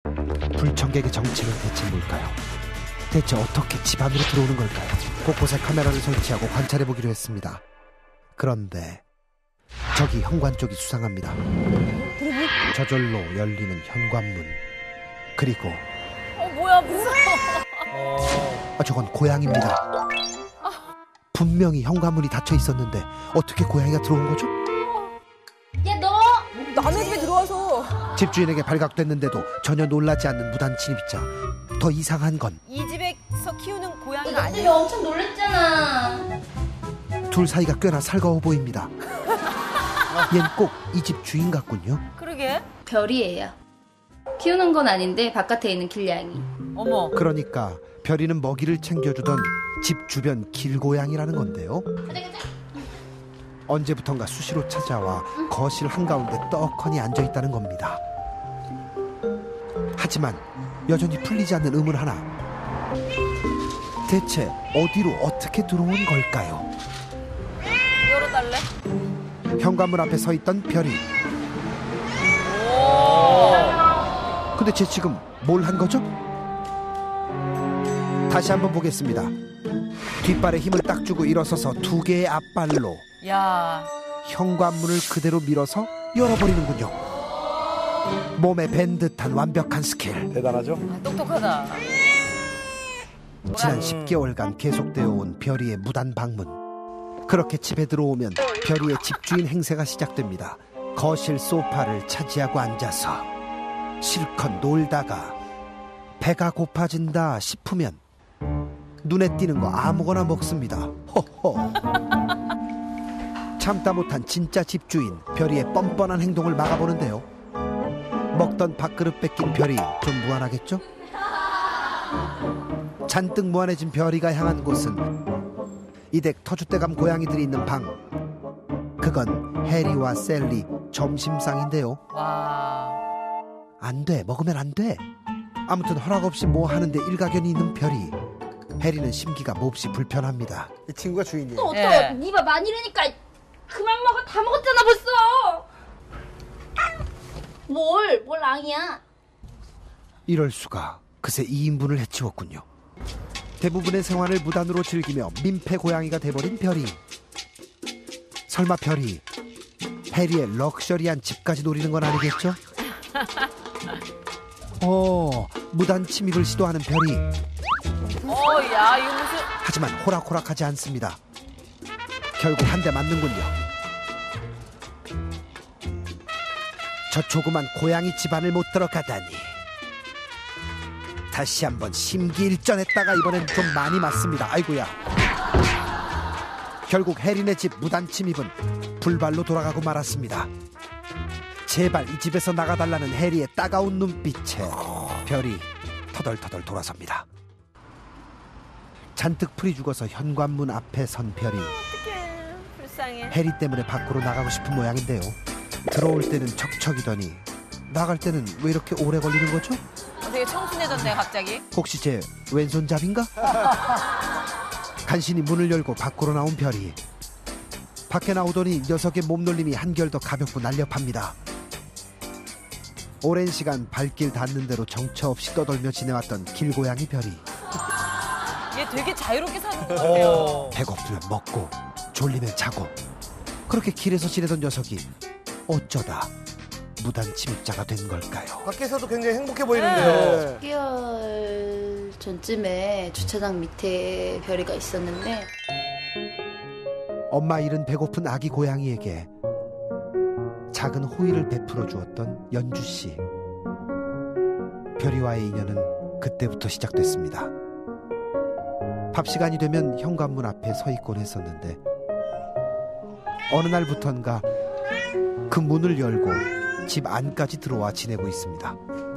불청객의 정체는 대체 뭘까요? 대체 어떻게 집 안으로 들어오는 걸까요? 곳곳에 카메라를 설치하고 관찰해보기로 했습니다. 그런데 저기 현관 쪽이 수상합니다. 저절로 열리는 현관문. 그리고 뭐야 무서워. 저건 고양이입니다. 분명히 현관문이 닫혀 있었는데 어떻게 고양이가 들어온 거죠? 야 너 남의 집에 들어와서. 집주인에게 발각됐는데도 전혀 놀라지 않는 무단 침입자. 더 이상한 건 이 집에서 키우는 고양이가 이것들이 아니야. 엄청 놀랬잖아. 둘 사이가 꽤나 살가워 보입니다. 얜 꼭 이 집 주인 같군요. 그러게. 별이에요. 키우는 건 아닌데 바깥에 있는 길냥이. 어머. 그러니까 별이는 먹이를 챙겨주던 집 주변 길고양이라는 건데요. 언제부턴가 수시로 찾아와 거실 한가운데 떡하니 앉아있다는 겁니다. 하지만 여전히 풀리지 않는 의문 하나. 대체 어디로 어떻게 들어온 걸까요? 열어달래? 현관문 앞에 서 있던 별이. 근데 쟤 지금 뭘 한 거죠? 다시 한번 보겠습니다. 뒷발에 힘을 딱 주고 일어서서 두 개의 앞발로 야. 현관문을 그대로 밀어서 열어버리는군요. 몸에 밴 듯한 완벽한 스킬. 대단하죠? 똑똑하다. 지난 10개월간 계속되어 온 별이의 무단 방문. 그렇게 집에 들어오면 별이의 집주인 행세가 시작됩니다. 거실 소파를 차지하고 앉아서 실컷 놀다가 배가 고파진다 싶으면 눈에 띄는 거 아무거나 먹습니다. 호호. 참다 못한 진짜 집주인 별이의 뻔뻔한 행동을 막아보는데요. 먹던 밥그릇 뺏긴 별이 좀 무안하겠죠? 잔뜩 무안해진 별이가 향한 곳은 이댁 터줏대감 고양이들이 있는 방. 그건 해리와 셀리 점심상인데요. 와. 안 돼, 먹으면 안 돼. 아무튼 허락 없이 뭐 하는데 일가견이 있는 별이. 해리는 심기가 몹시 불편합니다. 이 친구가 주인이에요. 또 어떠? 예. 니가 많이라니까 그만 먹어. 다 먹었잖아 벌써. 뭘 랑이야? 이럴 수가. 그새 2인분을 해치웠군요. 대부분의 생활을 무단으로 즐기며 민폐 고양이가 돼버린 별이. 설마 별이 해리의 럭셔리한 집까지 노리는 건 아니겠죠? 무단 침입을 시도하는 별이. 야 이거 무슨. 하지만 호락호락하지 않습니다. 결국 한 대 맞는군요. 저 조그만 고양이 집안을 못 들어가다니. 다시 한번 심기일전했다가 이번엔 좀 많이 맞습니다. 아이고야. 결국 해린의 집 무단 침입은 불발로 돌아가고 말았습니다. 제발 이 집에서 나가달라는 해리의 따가운 눈빛에 별이 터덜터덜 돌아섭니다. 잔뜩 풀이 죽어서 현관문 앞에 선 별이. 어떡해. 불쌍해. 해리 때문에 밖으로 나가고 싶은 모양인데요. 들어올 때는 척척이더니 나갈 때는 왜 이렇게 오래 걸리는 거죠? 되게 청순해졌네 갑자기. 혹시 제 왼손잡인가? 간신히 문을 열고 밖으로 나온 별이. 밖에 나오더니 녀석의 몸놀림이 한결 더 가볍고 날렵합니다. 오랜 시간 발길 닿는 대로 정처 없이 떠돌며 지내왔던 길고양이 별이. 얘 되게 자유롭게 사는 것 같아요. 배고프면 먹고 졸리면 자고. 그렇게 길에서 지내던 녀석이 어쩌다 무단 침입자가 된 걸까요? 밖에서도 굉장히 행복해 보이는데요. 6개월 전쯤에 주차장 밑에 별이가 있었는데 엄마 잃은 배고픈 아기 고양이에게 작은 호의를 베풀어 주었던 연주씨. 별이와의 인연은 그때부터 시작됐습니다. 밥 시간이 되면 현관문 앞에 서 있곤 했었는데 어느 날부턴가 그 문을 열고 집 안까지 들어와 지내고 있습니다.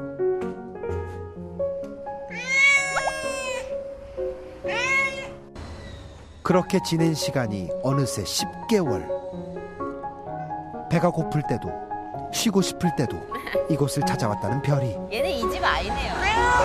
그렇게 지낸 시간이 어느새 10개월. 배가 고플 때도 쉬고 싶을 때도 이곳을 찾아왔다는 별이. 얘는 이 집 아이네요.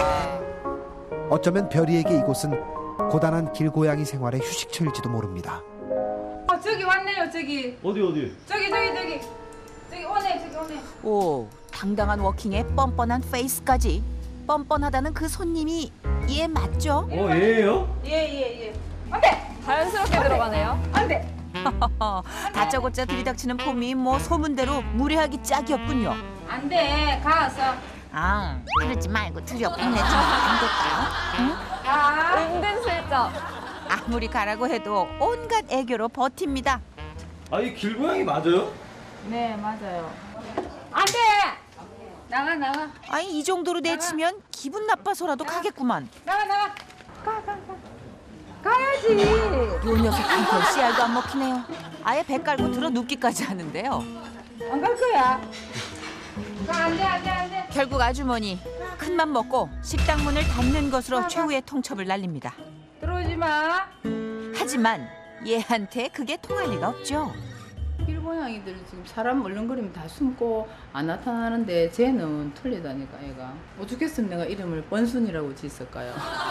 어쩌면 별이에게 이곳은 고단한 길고양이 생활의 휴식처일지도 모릅니다. 저기 왔네요. 저기 어디 저기 오네. 저기 오네. 오, 당당한 워킹에 뻔뻔한 페이스까지. 뻔뻔하다는 그 손님이 얘 맞죠? 얘예요? 예. 안돼. 자연스럽게 들어가네요. 안돼. 다짜고짜 들이닥치는 폼이 뭐 소문대로 무례하기 짝이 없군요. 안돼. 가서. 아, 그러지 말고 들여보내 주면 안 될까요? 응? 가. 은근슬쩍. 아무리 가라고 해도 온갖 애교로 버팁니다. 아, 이 길고양이 맞아요? 네 맞아요. 안돼. 나가. 아니 이 정도로 내치면 기분 나빠서라도 가겠구만. 나가. 가. 가야지. 요 녀석한테 씨알도 안 먹히네요. 아예 배 깔고 들어 눕기까지 하는데요. 안 갈 거야. 가 안돼. 결국 아주머니 큰맘 먹고 식당 문을 닫는 것으로 최후의 통첩을 날립니다. 들어오지 마. 하지만 얘한테 그게 통할 리가 없죠. 길고양이들 지금 사람 얼렁거리면 다 숨고 안 나타나는데 쟤는 틀리다니까 얘가. 어떻겠으면 내가 이름을 번순이라고 짓을까요?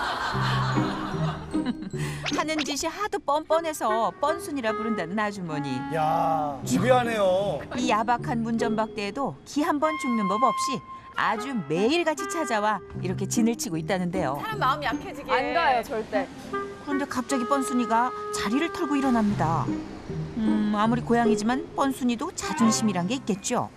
하는 짓이 하도 뻔뻔해서 뻔순이라 부른다는 아주머니. 야, 집요하네요. 이 야박한 문전박대에도 기 한 번 죽는 법 없이 아주 매일같이 찾아와 이렇게 진을 치고 있다는데요. 사람 마음 약해지게. 안 가요, 절대. 그런데 갑자기 뻔순이가 자리를 털고 일어납니다. 아무리 고양이지만 뻔순이도 자존심이란 게 있겠죠.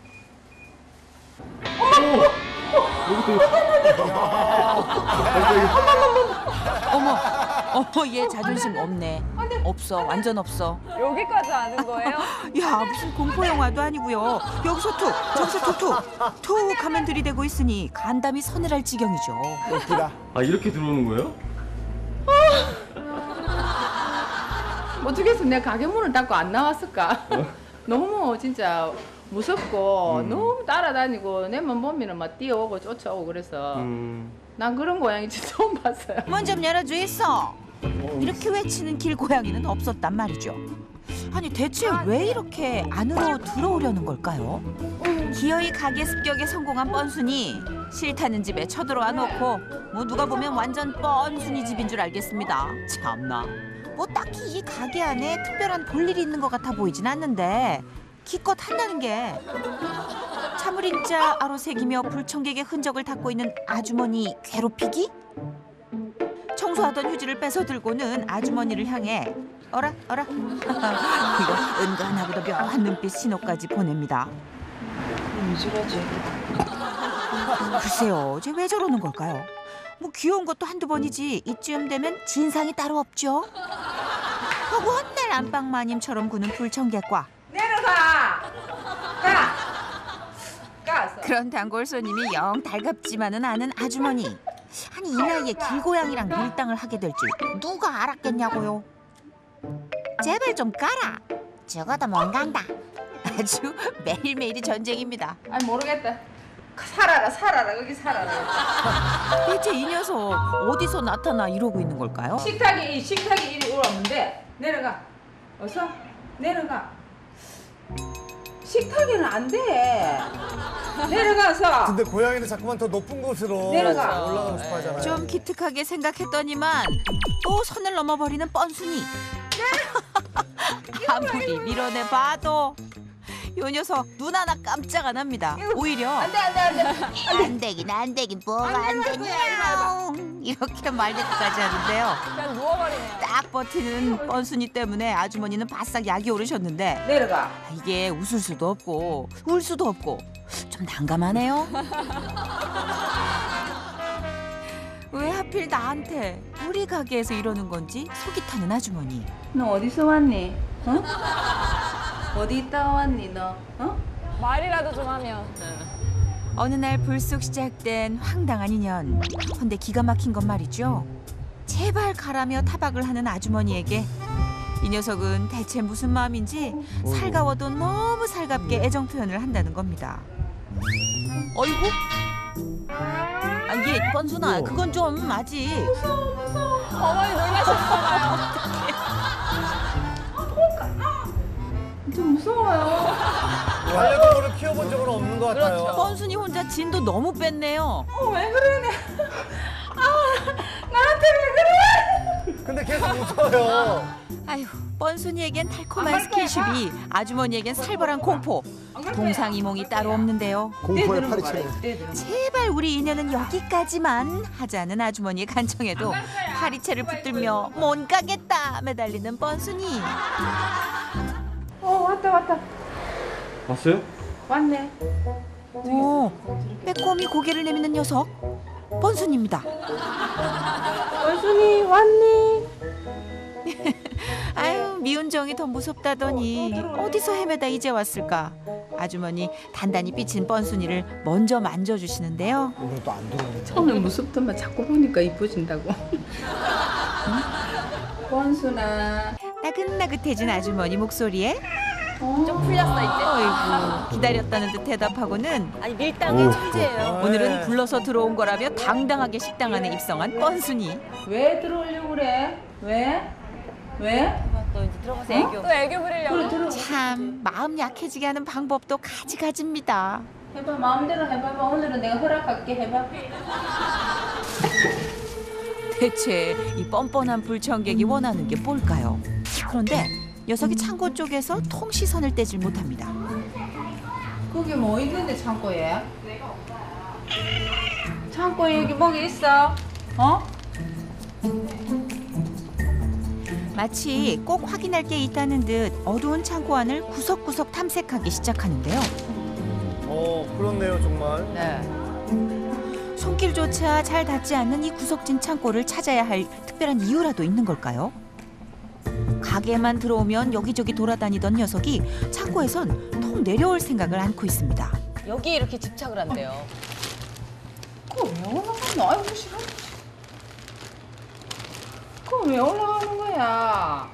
어머, 얘 자존심 없네. 없어, 완전 없어. 여기까지 아는 거예요? 야, 무슨 공포 영화도 아니고요. 여기서 툭, 저기서 툭툭 하면 들이대고 있으니 간담이 서늘할 지경이죠. 웃기다. 아, 이렇게 들어오는 거예요? 어떻겠으면 내가 가게 문을 닫고 안 나왔을까? 너무 진짜 무섭고 너무 따라다니고 내만 보면은 막 뛰어오고 쫓아오고 그래서 난 그런 고양이 진짜 처음 봤어요. 문 좀 열어줘 있어. 이렇게 외치는 길고양이는 없었단 말이죠. 아니 대체 왜 이렇게 안으로 들어오려는 걸까요? 기어이 가게 습격에 성공한 뻔순이 싫다는 집에 쳐들어와 놓고 뭐 누가 보면 완전 뻔순이 집인 줄 알겠습니다. 참나. 뭐 딱히 이 가게 안에 특별한 볼일이 있는 것 같아 보이진 않는데 기껏 한다는 게 참을인자 아로새기며 불청객의 흔적을 닦고 있는 아주머니 괴롭히기? 청소하던 휴지를 뺏어 들고는 아주머니를 향해 어라 이거 은근하고도 묘한 눈빛 신호까지 보냅니다. 글쎄요, 쟤 왜 저러는 걸까요? 뭐 귀여운 것도 한두 번이지 이쯤 되면 진상이 따로 없죠. 하고 헛날 안방마님처럼 구는 불청객과 내려가. 가서. 그런 단골 손님이 영 달갑지만은 않은 아주머니. 아니 이 나이에 길고양이랑 밀당을 하게 될 줄 누가 알았겠냐고요. 제발 좀 까라. 적어도 못 간다. 아주 매일매일이 전쟁입니다. 아니 모르겠다. 살아라 거기 살아라. 대체 이 녀석 어디서 나타나 이러고 있는 걸까요? 식탁이 이리 올라오는데 내려가. 어서 내려가. 식탁에는 안 돼. 내려가서. 근데 고양이는 자꾸만 더 높은 곳으로 내려가. 올라가고 싶어 하잖아요. 좀 기특하게 생각했더니만 또 선을 넘어버리는 뻔순이. 아무리 밀어내봐도 요 녀석 눈 하나 깜짝 안 합니다. 오히려 안돼. 안 되긴 뭐가 안 되냐 이렇게 말대꾸까지 하는데요. 그냥 누워버리네요. 딱 버티는 뻔순이 때문에 아주머니는 바싹 약이 오르셨는데 내려가. 이게 웃을 수도 없고 울 수도 없고 좀 난감하네요. 왜 하필 나한테 우리 가게에서 이러는 건지 속이 타는 아주머니. 너 어디서 왔니? 어? 어디 있다 왔니 너? 어? 말이라도 좀 하면. 어느 날 불쑥 시작된 황당한 인연. 근데 기가 막힌 건 말이죠. 제발 가라며 타박을 하는 아주머니에게 이 녀석은 대체 무슨 마음인지 살가워도 너무 살갑게 애정 표현을 한다는 겁니다. 어이구? 아, 이게 뻔순아, 그건 좀 아직. 어머니 놀라셨나봐요. 좀 무서워요. 반려동물을 키워본 적은 없는 것 같아요. 뻔순이 혼자 진도 너무 뺐네요. 왜 그러네. 나한테 왜 그래? 근데 계속 웃어요. 아휴, 뻔순이에겐 달콤한 스킨십이 아주머니에겐 살벌한 공포. 동상이몽이 따로 없는데요. 공포에 파리치네. 제발 우리 인연은 여기까지만 하자는 아주머니의 간청에도 파리채를 붙들며 못 가겠다 매달리는 뻔순이. 왔다. 왔어요? 왔네. 오, 빼꼼히 고개를 내미는 녀석 뻔순입니다. 뻔순이 왔니? 아유, 미운 정이 더 무섭다더니 어디서 헤매다 이제 왔을까. 아주머니 단단히 삐친 뻔순이를 먼저 만져주시는데요. 오늘도 안 들어오네. 처음에 무섭더만 자꾸 보니까 이뻐진다고. 뻔순아. 나긋나긋해진 아주머니 목소리에 좀 풀렸어 이제. 어이구, 기다렸다는 듯 대답하고,는 아니 밀당의 천재예요. 오늘은 불러서 들어온 거라며 당당하게 식당 안에 입성한 뻔순이. 왜 들어오려고 그래? 왜? 또 이제 들어가서 애교. 또 애교 부리려고. 참 마음 약해지게 하는 방법도 가지가지입니다. 해봐, 마음대로 해봐봐. 오늘은 내가 허락할게. 해봐. 대체 이 뻔뻔한 불청객이 원하는 게 뭘까요? 그런데 녀석이 창고 쪽에서 통 시선을 떼질 못합니다. 거기 뭐 있는데 창고에? 창고에 여기 뭐가 있어? 어? 마치 꼭 확인할 게 있다는 듯 어두운 창고 안을 구석구석 탐색하기 시작하는데요. 그렇네요, 정말. 네. 손길조차 잘 닿지 않는 이 구석진 창고를 찾아야 할 특별한 이유라도 있는 걸까요? 가게만 들어오면 여기저기 돌아다니던 녀석이 창고에선 통 내려올 생각을 않고 있습니다. 여기 이렇게 집착을 한대요. 그거 왜 올라가노? 아이고 싫어. 그거 왜 올라가는 거야?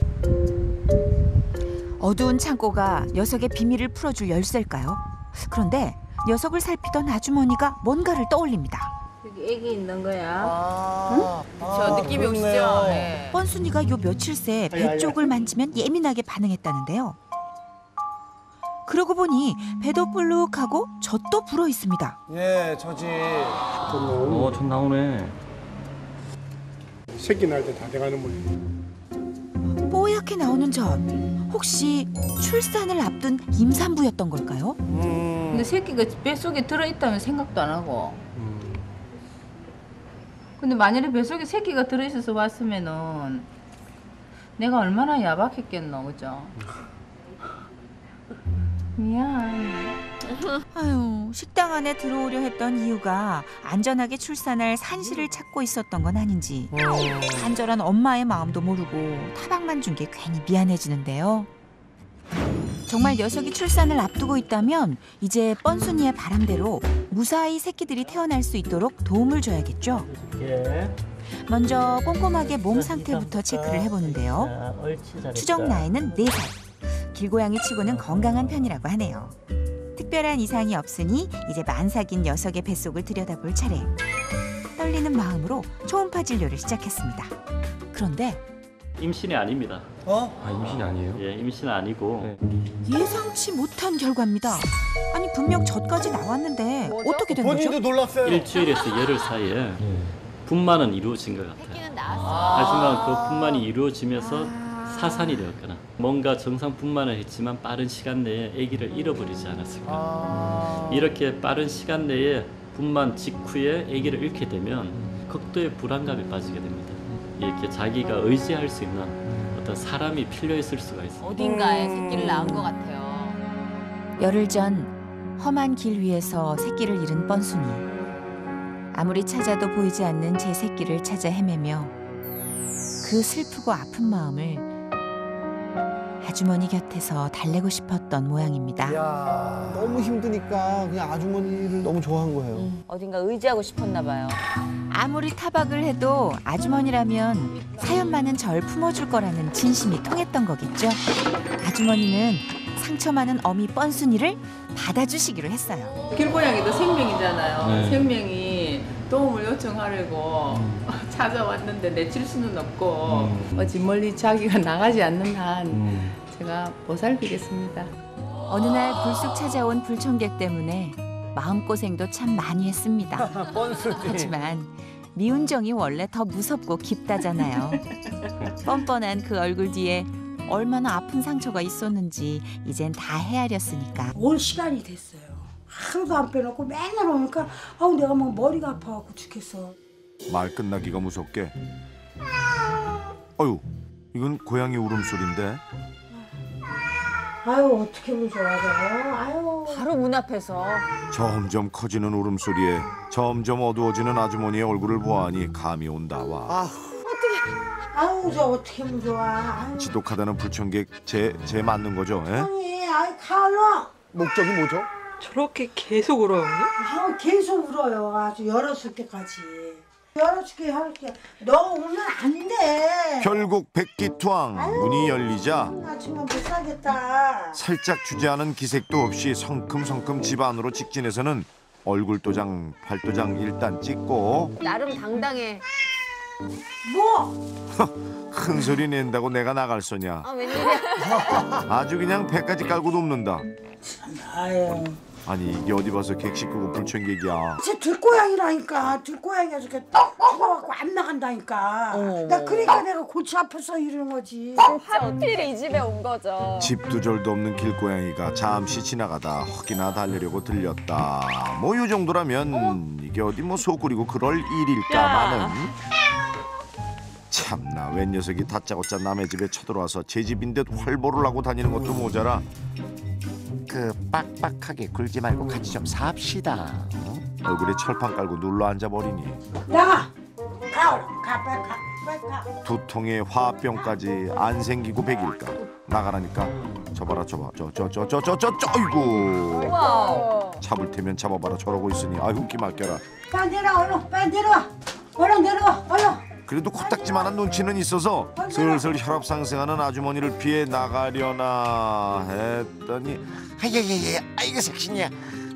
어두운 창고가 녀석의 비밀을 풀어줄 열쇠일까요? 그런데 녀석을 살피던 아주머니가 뭔가를 떠올립니다. 여기 애기 있는 거야. 저 느낌이 오시죠? 네. 뻔순이가 요 며칠 새 배 쪽을 만지면 예민하게 반응했다는데요. 그러고 보니 배도 볼록하고 젖도 불어 있습니다. 예, 저지. 전 나오네. 새끼 날 때 다 돼가는 모양. 뽀얗게 나오는 젖. 혹시 출산을 앞둔 임산부였던 걸까요? 근데 새끼가 뱃속에 들어있다면 생각도 안 하고. 근데 만약에 뱃속에 새끼가 들어있어서 왔으면은 내가 얼마나 야박했겠노, 그죠? 미안. 아유, 식당 안에 들어오려 했던 이유가 안전하게 출산할 산실을 찾고 있었던 건 아닌지 간절한 엄마의 마음도 모르고 타박만 준 게 괜히 미안해지는데요. 정말 녀석이 출산을 앞두고 있다면 이제 뻔순이의 바람대로 무사히 새끼들이 태어날 수 있도록 도움을 줘야겠죠. 먼저 꼼꼼하게 몸 상태부터 체크를 해보는데요. 추정 나이는 4살. 길고양이 치고는 건강한 편이라고 하네요. 특별한 이상이 없으니 이제 만삭인 녀석의 뱃속을 들여다볼 차례. 떨리는 마음으로 초음파 진료를 시작했습니다. 그런데 임신이 아닙니다. 임신이 아니에요? 예, 임신은 아니고 예상치 못한 결과입니다. 아니 분명 젖까지 나왔는데 어떻게 된 거죠? 본인도 놀랐어요. 일주일에서 열흘 사이에 분만은 이루어진 것 같아요. 새끼는 나왔어. 하지만 그 분만이 이루어지면서 사산이 되었거나 뭔가 정상 분만을 했지만 빠른 시간 내에 아기를 잃어버리지 않았을까. 이렇게 빠른 시간 내에 분만 직후에 아기를 잃게 되면 극도의 불안감에 빠지게 됩니다. 이렇게 자기가 의지할 수 있는 어떤 사람이 필요했을 수가 있어요. 어딘가에 새끼를 낳은 것 같아요. 열흘 전 험한 길 위에서 새끼를 잃은 뻔순이. 아무리 찾아도 보이지 않는 제 새끼를 찾아 헤매며 그 슬프고 아픈 마음을 아주머니 곁에서 달래고 싶었던 모양입니다. 이야, 너무 힘드니까 그냥 아주머니를 너무 좋아한 거예요. 어딘가 의지하고 싶었나 봐요. 아무리 타박을 해도 아주머니라면 사연 많은 절 품어줄 거라는 진심이 통했던 거겠죠. 아주머니는 상처 많은 어미 뻔순이를 받아주시기로 했어요. 길고양이도 생명이잖아요. 네. 생명이 도움을 요청하려고 찾아왔는데 내칠 수는 없고 어찌 멀리 자기가 나가지 않는 한 제가 보살피겠습니다. 어느 날 불쑥 찾아온 불청객 때문에 마음고생도 참 많이 했습니다. 뻔스지. 하지만 미운 정이 원래 더 무섭고 깊다잖아요. 뻔뻔한 그 얼굴 뒤에 얼마나 아픈 상처가 있었는지 이젠 다 헤아렸으니까. 올 시간이 됐어요. 하루도 안 빼놓고 맨날 오니까 아우 내가 막 머리가 아파갖고 죽겠어. 말 끝나기가 무섭게. 어휴, 이건 고양이 울음소리인데. 아유 어떻게 무서워져. 아유. 바로 문 앞에서. 점점 커지는 울음소리에 점점 어두워지는 아주머니의 얼굴을 보아하니 감이 온다와. 아유 저 어떻게 무서워. 아유. 지독하다는 불청객 제 맞는 거죠? 에? 형이 아이 가을로. 목적이 뭐죠? 저렇게 계속 울어요, 언니? 아우 계속 울어요. 아주 열었을 때까지. 열어줄게 할게. 너 울면 안 돼. 결국 백기투항 문이 열리자 나 정말 못 살겠다. 살짝 주저하는 기색도 없이 성큼성큼 집 안으로 직진해서는 얼굴 도장, 팔도장 일단 찍고 나름 당당해. 뭐? 큰 소리 낸다고 내가 나갈 소냐. 아, 웬일이야. 아주 그냥 배까지 깔고 눕는다. 아유. 아니 이게 어디 봐서 객식 끄고 불청객이야. 제 들고양이라니까. 들고양이가 저렇게 죽어갖고 안 나간다니까. 나 그러니까 내가 골치 아파서 이러는 거지. 하필 이 집에 온 거죠. 집두절도 없는 길고양이가 잠시 지나가다 헉이나 달래려고 들렸다. 뭐 이 정도라면 이게 어디 뭐 소쿠리고 그럴 일일까마는. 참나 웬 녀석이 다짜고짜 남의 집에 쳐들어와서 제 집인 듯 활보를 하고 다니는 것도 모자라 그 빡빡하게 굴지 말고 같이 좀 삽시다. 얼굴에 철판 깔고 눌러 앉아버리니 나가! 가 얼른 가 빨리 가 빨리 가. 두통에 화병까지 안 생기고 백일까. 나가라니까. 저봐라 저봐 저 어이구. 우와. 잡을 테면 잡아봐라 저러고 있으니 아이고 기막혀라. 빨리 내려와 얼른 빨리 내려와. 얼른 내려와 얼른. 그래도 코딱지만한 눈치는 있어서 슬슬 혈압 상승하는 아주머니를 피해 나가려나 했더니 아예예예 아이고 색신이야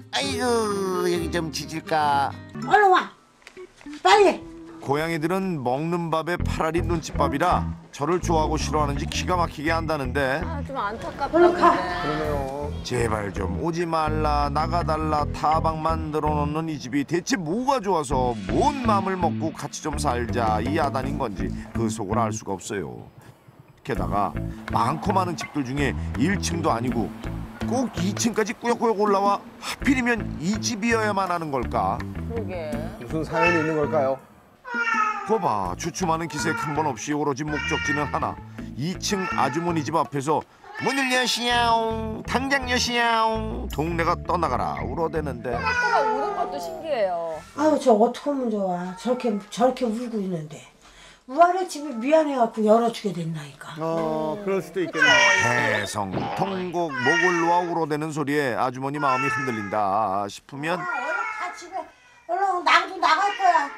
아이고 여기 좀 지질까. 얼른 와 빨리. 고양이들은 먹는 밥에 파라리 눈칫밥이라 저를 좋아하고 싫어하는지 기가 막히게 한다는데 아, 좀 안타깝다. 얼른 가. 그러네요. 제발 좀 오지 말라 나가달라 타박 만들어 놓는 이 집이 대체 뭐가 좋아서 뭔 맘을 먹고 같이 좀 살자 이 야단인 건지 그 속을 알 수가 없어요. 게다가 많고 많은 집들 중에 1층도 아니고 꼭 2층까지 꾸역꾸역 올라와 하필이면 이 집이어야만 하는 걸까? 그러게. 무슨 사연이 있는 걸까요? 거봐 주춤하는 기색 한 번 없이 오로지 목적지는 하나 2층 아주머니 집 앞에서 문을 여시야옹 당장 여시야옹 동네가 떠나가라 울어대는데 꼬박꼬박 우는 것도 신기해요. 아유 저 어떻게 하면 좋아. 저렇게 울고 있는데. 우아래 집이 미안해갖고 열어주게 됐나니까. 그럴 수도 있겠네요. 대성 통곡 목을 놓아 울어대는 소리에 아주머니 마음이 흔들린다 싶으면 얼른 가 집에. 얼른 나도 나갈 거야.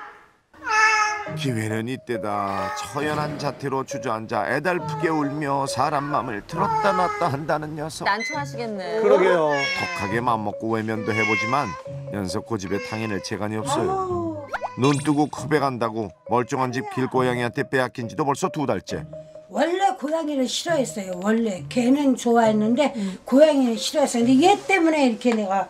기회는 이때다. 처연한 자태로 주저앉아 애달프게 울며 사람 맘을 들었다 놨다 한다는 녀석. 난처하시겠네. 그러게요. 덕하게 맘먹고 외면도 해보지만 연속 고집에 당해낼 재간이 없어요. 아유. 눈 뜨고 커배간다고 멀쩡한 집 길고양이한테 빼앗긴 지도 벌써 2달째. 원래 고양이를 싫어했어요. 원래 개는 좋아했는데 고양이는 싫어했어요. 근데 얘 때문에 이렇게 내가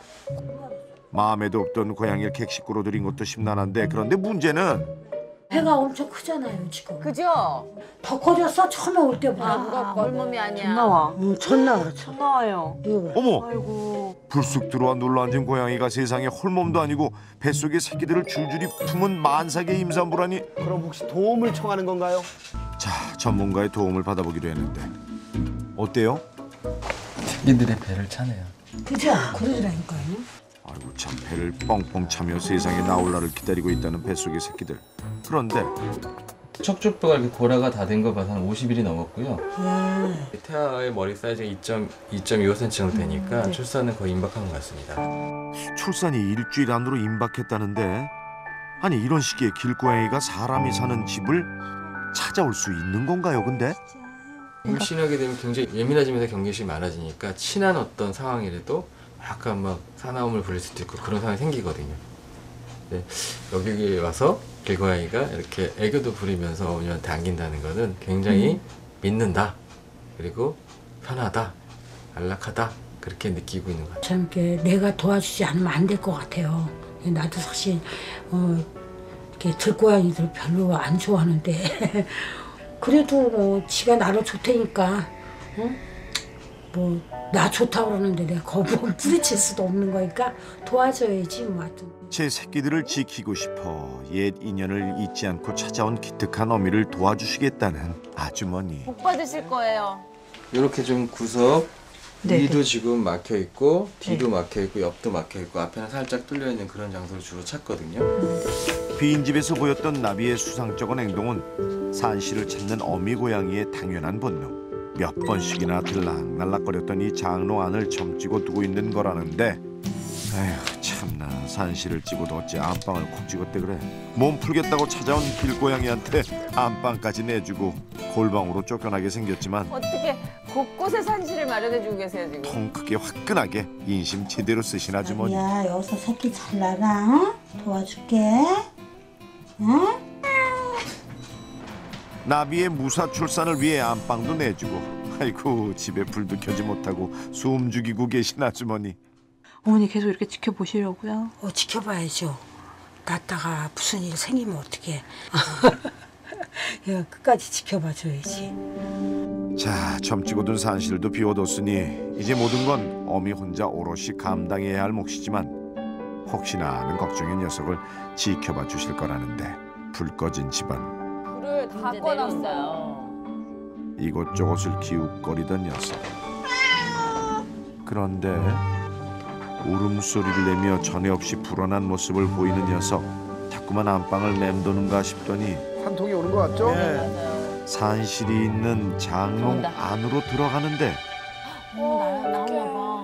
마음에도 없던 고양이를 객식구로 들인 것도 심란한데 그런데 문제는 배가 엄청 크잖아요 지금. 그죠? 더 커졌어 처음에 올 때보다. 무겁고 얼몸이 아니야. 나와. 전 나와. 나와요. 이거 봐. 어머 아이고. 불쑥 들어와 눌러앉은 고양이가 세상에 홀몸도 아니고 뱃속에 새끼들을 줄줄이 품은 만삭의 임산부라니. 그럼 혹시 도움을 청하는 건가요? 자 전문가의 도움을 받아보기로 했는데 어때요? 새끼들의 배를 차네요. 그죠? 그러더라니까요. 아이고 참 배를 뻥뻥 차며 세상에 나올 날을 기다리고 있다는 뱃속의 새끼들. 그런데 척추뼈가 이렇게 고라가 다 된 거 봐서 한 50일이 넘었고요. 태아의 머리 사이즈가 2.25cm 정도 되니까 출산은 거의 임박한 것 같습니다. 출산이 일주일 안으로 임박했다는데 아니 이런 시기에 길고양이가 사람이 사는 집을 찾아올 수 있는 건가요 근데? 임신하게 되면 굉장히 예민해지면서 경계심이 많아지니까 친한 어떤 상황이라도 약간 막 사나움을 부릴 수도 있고 그런 상황이 생기거든요. 네, 여기 와서 길고양이가 이렇게 애교도 부리면서 어머니한테 안긴다는 거는 굉장히 믿는다. 그리고 편하다. 안락하다. 그렇게 느끼고 있는 것 같아요. 참 이렇게 내가 도와주지 않으면 안 될 것 같아요. 나도 사실 이렇게 들고양이들 별로 안 좋아하는데 그래도 뭐 지가 나를 좋다니까 뭐 나 좋다고 그러는데 내가 거부를 부딪힐 수도 없는 거니까 도와줘야지 뭐 하여튼. 제 새끼들을 지키고 싶어 옛 인연을 잊지 않고 찾아온 기특한 어미를 도와주시겠다는 아주머니. 복 받으실 거예요. 이렇게 좀 구석 네. 위도 지금 막혀 있고 뒤도 막혀 있고 옆도 막혀 있고 앞에는 살짝 뚫려 있는 그런 장소를 주로 찾거든요. 빈집에서 보였던 나비의 수상쩍은 행동은 산씨를 찾는 어미 고양이의 당연한 본능. 몇 번씩이나 들락날락거렸던 이 장롱 안을 점찍어 두고 있는 거라는데, 에휴 참나, 산씨를 찍어도 어찌 안방을 콕 찍었대 그래. 몸 풀겠다고 찾아온 길고양이한테 안방까지 내주고 골방으로 쫓겨나게 생겼지만 어떻게 곳곳에 산실을 마련해주고 계세요 지금. 통 크게 화끈하게 인심 제대로 쓰신 아주머니. 야, 여기서 새끼 잘 나가. 도와줄게. 응? 나비의 무사 출산을 위해 안방도 내주고, 아이고 집에 불도 켜지 못하고 숨 죽이고 계신 아주머니. 어머니 계속 이렇게 지켜보시려고요? 지켜봐야죠. 낳다가 무슨 일 생기면 어떡해. 야, 끝까지 지켜봐줘야지. 자, 점찍어둔 산실도 비워뒀으니 이제 모든 건 어미 혼자 오롯이 감당해야 할 몫이지만 혹시나 하는 걱정의 녀석을 지켜봐 주실 거라는데, 불 꺼진 집안. 불을 다 꺼놨어요. 이곳저곳을 기웃거리던 녀석. 그런데 울음소리를 내며 전에 없이 불안한 모습을 보이는 녀석. 자꾸만 안방을 맴도는가 싶더니 한 통이 오는 거 같죠? 산실이 있는 장롱 안으로 들어가는데, 나왔나 봐.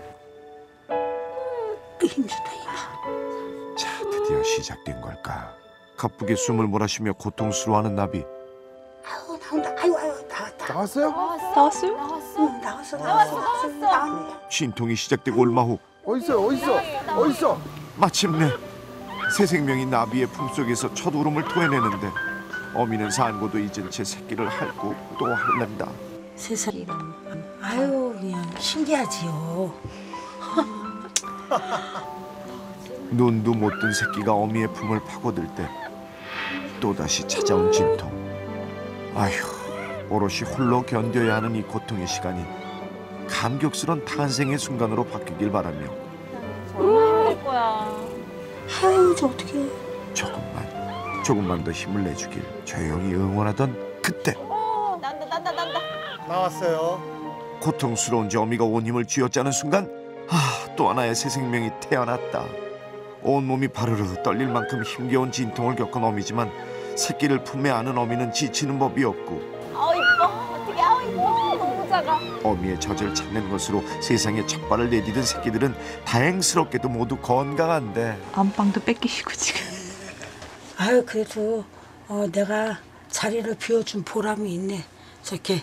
힘주다. 자, 드디어 시작된 걸까? 가쁘게 숨을 몰아쉬며 고통스러워하는 나비. 아유, 나온다. 아유, 나왔다. 나왔어요? 나왔어요? 응, 나왔어. 나왔네. 쉰통이 시작되고 얼마 후 어딨어? 마침내 새 생명이 나비의 품속에서 첫 울음을 토해내는데, 어미는 산고도 잊은 채 새끼를 핥고 또 핥는다. 세상에. 아유, 그냥 신기하지요. 눈도 못 뜬 새끼가 어미의 품을 파고들 때 또다시 찾아온 진통. 아휴, 오롯이 홀로 견뎌야 하는 이 고통의 시간이 감격스런 탄생의 순간으로 바뀌길 바라며 정말 힘들 거야. 아유, 저 어떡해. 조금만 더 힘을 내주길 조용히 응원하던 그때, 난다. 나왔어요. 고통스러운지 어미가 온 힘을 쥐어짜는 순간, 또 하나의 새 생명이 태어났다. 온몸이 바르르 떨릴 만큼 힘겨운 진통을 겪은 어미지만 새끼를 품에 안은 어미는 지치는 법이 없고, 이뻐. 어떻게 이뻐. 너무 작아. 어미의 젖을 찾는 것으로 세상에 첫 발을 내디딘 새끼들은 다행스럽게도 모두 건강한데, 안방도 뺏기시고 지금. 아유, 그래도 내가 자리를 비워준 보람이 있네. 저렇게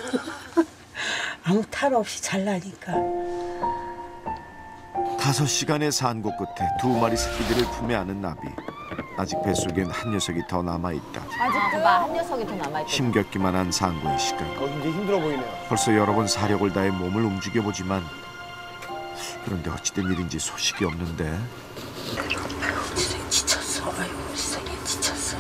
아무 탈 없이 잘 나니까. 5시간의 산고 끝에 2마리 새끼들을 품에 안은 나비. 아직 뱃속엔 한 녀석이 더 남아있다. 아직도 한 녀석이 더 남아있고. 힘겹기만 한 산고의 시간. 이제 힘들어 보이네요. 벌써 여러 번 사력을 다해 몸을 움직여보지만, 그런데 어찌된 일인지 소식이 없는데. 세상에 지쳤어. 아유, 세상에 지쳤어.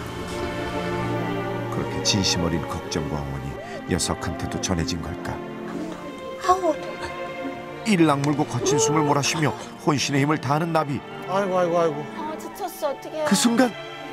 그렇게 진심 어린 걱정과 어머니, 녀석한테도 전해진 걸까? 아우, 이를 악물고 거친 숨을 몰아쉬며 혼신의 힘을 다하는 나비. 아이고. 지쳤어. 어떻게? 그 순간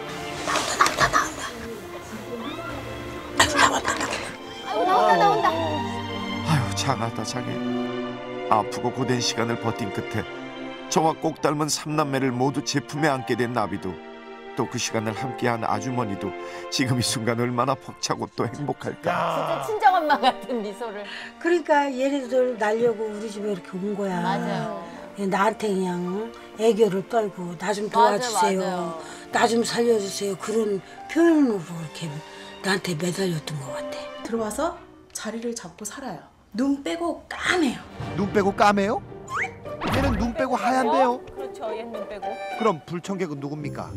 나온다. 아유, 장하다 장해. 아프고 고된 시간을 버틴 끝에 저와 꼭 닮은 3남매를 모두 제 품에 안게 된 나비도, 또 그 시간을 함께한 아주머니도 지금 이 순간 얼마나 벅차고 또 행복할까. 진짜 친정엄마 같은 미소를. 그러니까 얘네들 날려고 우리 집에 이렇게 온 거야. 맞아요. 나한테 그냥 애교를 떨고 나 좀 도와주세요. 맞아요. 나 좀 살려주세요. 그런 표현으로 이렇게 나한테 매달렸던 것 같아. 들어와서 자리를 잡고 살아요. 눈 빼고 까매요. 눈 빼고 까매요? 얘는 눈 빼고 하얀데요? 그렇죠. 얘 눈 빼고. 그럼 불청객은 누굽니까?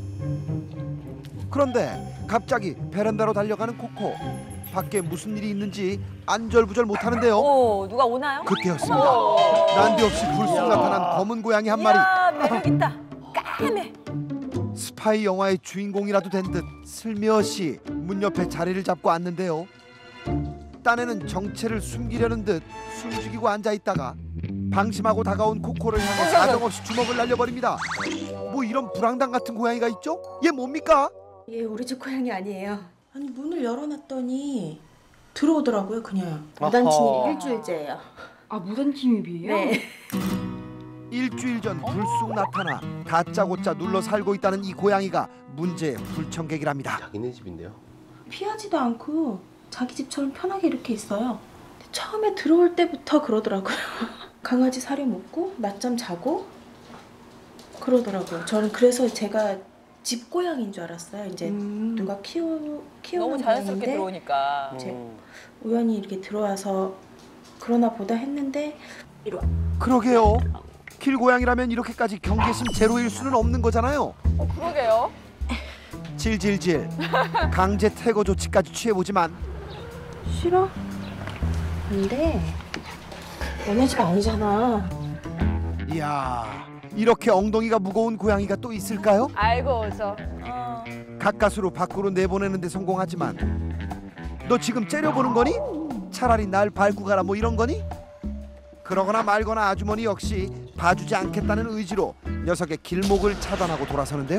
그런데 갑자기 베란다로 달려가는 코코. 밖에 무슨 일이 있는지 안절부절 못하는데요. 누가 오나요? 그때였습니다. 난데없이 불쑥 나타난 검은 고양이 한 마리. 매력 있다. 까매. 사이파이 영화의 주인공이라도 된 듯 슬며시 문 옆에 자리를 잡고 앉는데요. 딴에는 정체를 숨기려는 듯 숨죽이고 앉아있다가 방심하고 다가온 코코를 향해 사정없이 주먹을 날려버립니다. 뭐 이런 불황당 같은 고양이가 있죠? 얘 뭡니까? 얘 우리 집 고양이 아니에요. 아니 문을 열어놨더니 들어오더라고요 그냥. 무단 침입 일주일째예요. 아, 무단 침입이에요? 네. 일주일 전 불쑥 나타나 다짜고짜 눌러 살고 있다는 이 고양이가 문제의 불청객이랍니다. 자기네 집인데요. 피하지도 않고 자기 집처럼 편하게 이렇게 있어요. 처음에 들어올 때부터 그러더라고요. 강아지 사료 먹고 낮잠 자고 그러더라고요. 저는 그래서 제가 집 고양이인 줄 알았어요. 이제 누가 키우는 너무 자연스럽게 고양이인데 들어오니까. 이제 우연히 이렇게 들어와서 그러나 보다 했는데 이리 와. 그러게요. 길고양이라면 이렇게까지 경계심 제로일 수는 없는 거잖아요. 그러게요. 질질질 강제 퇴거 조치까지 취해보지만 싫어? 안 돼. 너네 집 아니잖아. 이야, 이렇게 엉덩이가 무거운 고양이가 또 있을까요? 아이고 저. 가까스로 밖으로 내보내는데 성공하지만 너 지금 째려보는 거니? 차라리 날 밟고 가라 뭐 이런 거니? 그러거나 말거나 아주머니 역시 봐주지 않겠다는 의지로 녀석의 길목을 차단하고 돌아서는데요.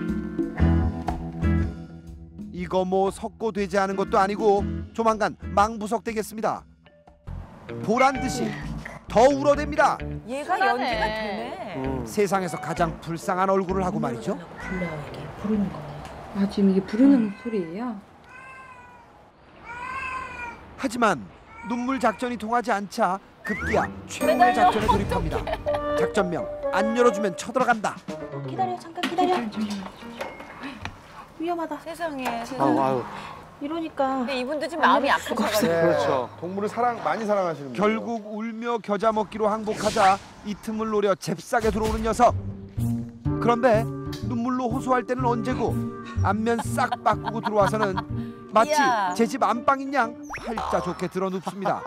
이거 뭐 석고되지 않은 것도 아니고 조만간 망부석되겠습니다. 보란듯이 더 울어댑니다. 얘가 연기가 되네. 세상에서 가장 불쌍한 얼굴을 하고 말이죠. 불러요 이게 부르는 거. 아, 지금 이게 부르는 소리예요? 하지만 눈물 작전이 통하지 않자 급기야 최후의 작전에 돌입합니다. 작전명 안 열어주면 쳐들어간다. 기다려 잠깐 기다려. 위험하다. 세상에. 아유. 이러니까. 근데 이분도 지금 마음이 약하셔가지고. 그렇죠. 동물을 많이 사랑하시는 분이죠. 결국 울며 겨자 먹기로 항복하자 이 틈을 노려 잽싸게 들어오는 녀석. 그런데 눈물로 호소할 때는 언제고 안면 싹 바꾸고 들어와서는 마치 제 집 안방인 양 팔자 좋게 드러눕습니다.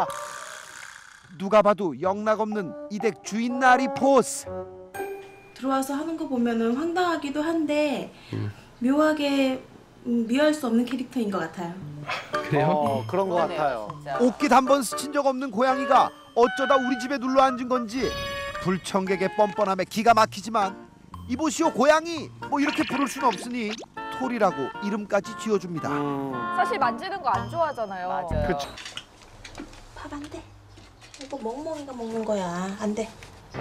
누가 봐도 영락없는 이댁 주인나리 포스. 들어와서 하는 거 보면은 황당하기도 한데 묘하게 미워할 수 없는 캐릭터인 것 같아요. 그래요? 그런 것 같아요. 옷깃 한 번 스친 적 없는 고양이가 어쩌다 우리 집에 눌러 앉은 건지 불청객의 뻔뻔함에 기가 막히지만 이보시오 고양이 뭐 이렇게 부를 순 없으니 톨이라고 이름까지 지어줍니다. 사실 만지는 거 안 좋아하잖아요. 맞아요. 그쵸. 밥 안 돼. 이거 멍멍이가 먹는 거야. 안 돼.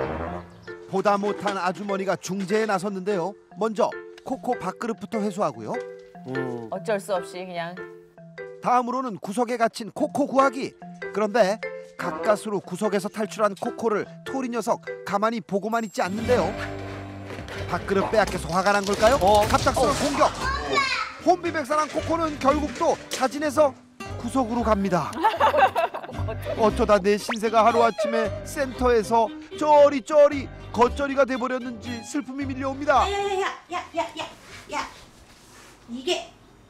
보다 못한 아주머니가 중재에 나섰는데요. 먼저 코코 밥그릇부터 회수하고요. 어쩔 수 없이 그냥. 다음으로는 구석에 갇힌 코코 구하기. 그런데 가까스로 구석에서 탈출한 코코를 토리 녀석 가만히 보고만 있지 않는데요. 밥그릇 빼앗겨서 화가 난 걸까요? 갑작스러운 공격. 혼비백산한 코코는 결국 또 자진해서 구석으로 갑니다. 어쩌다 내 신세가 하루아침에 센터에서 쩌리 겉쩌리가 돼버렸는지 슬픔이 밀려옵니다. 야. 이게